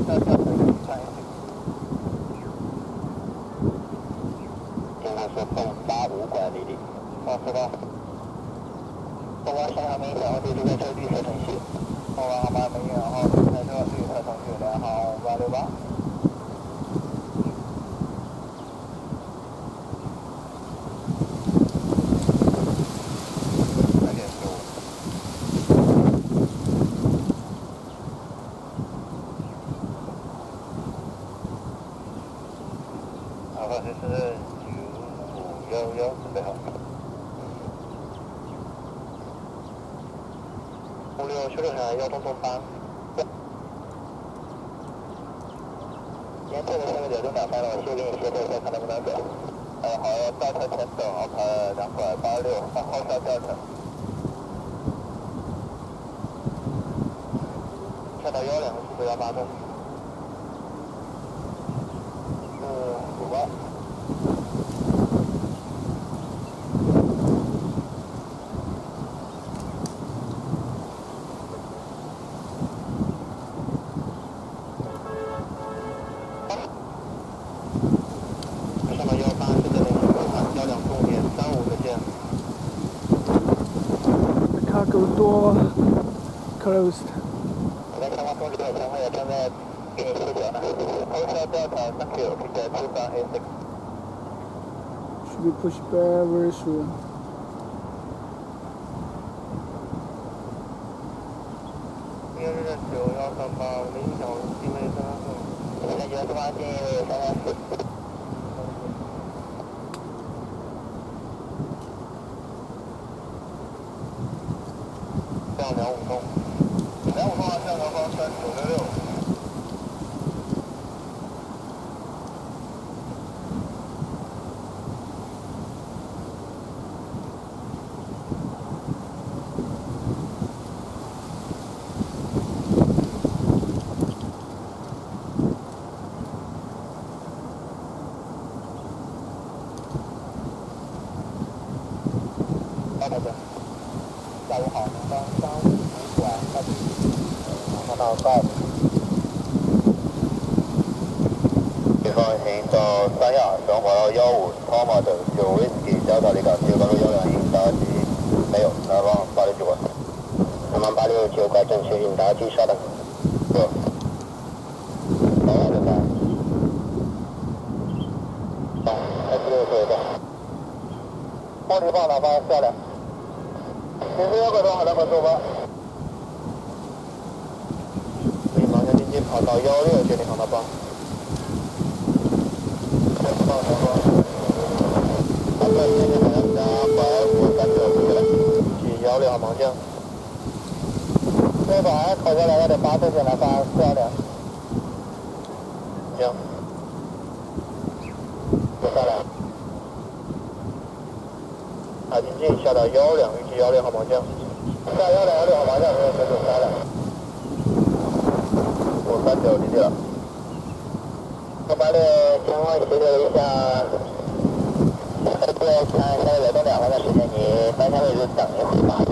下调整131。现在是凤85管理的。好，知道。凤8上海门小号地图在这绿色程序。凤8航班门1号在这绿色程序，2号5868。这是9511，准备好。56修正上交通中班。沿侧的下面角中2班了，我先给你协调一下，看能不能走。好，倒车前走，2拐86，后车调整。跳到12，速度180度。58。上到18，现在的1两重点35的线。 Cargo door closed. 我在前方中指的前方也正在给你视角呢。后车Delta Thank you，并且出发 A6。 Should be pushed back very soon. 明日的9138，我的影响定位334。现在9138建议334。向250中，250中向南方3966。下午好，南方355拐2，到告。前方行到31，双跑道15，超码头9位给交到离港自由高路12，应答机没有，南方86拐，南方869拐正确，应答机稍等。有。S6收到。玻璃放南方漂亮。51个钟好，那么坐吧。可以马上进近跑到16，确定航道8。16号盲降。这把考下来2.8度线来发420。行。就下来。进近下到16，预计16号盲降。下16号盲降，没有水准3了。539离地了。86前方协调一下。看下一个流动2班的时间，你当前位置等一会儿吧。